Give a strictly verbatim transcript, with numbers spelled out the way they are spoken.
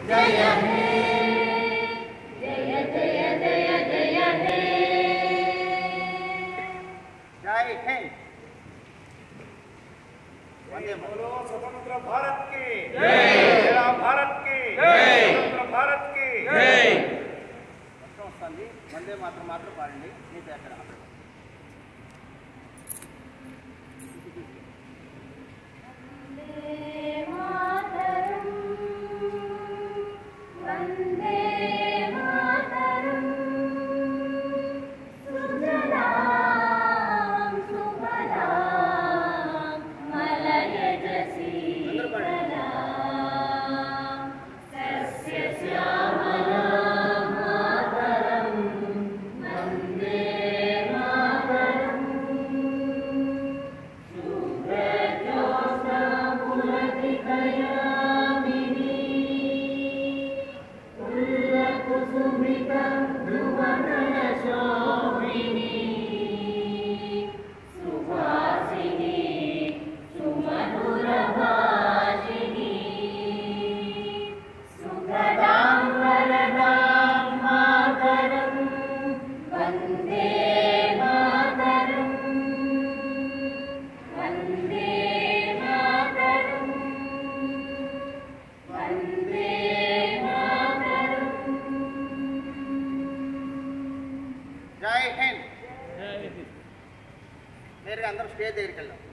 जय हे जय जय जय जय हे जय हिंद। बोलो स्वतंत्र भारत की जय, भारत की जय, स्वतंत्र भारत की जय। वंदे मातरम मात्र पाడండి నీతో ఎక్కడ जय हिंद। मेरे अंदर स्टेज దగ్గరికి వెళ్దాం।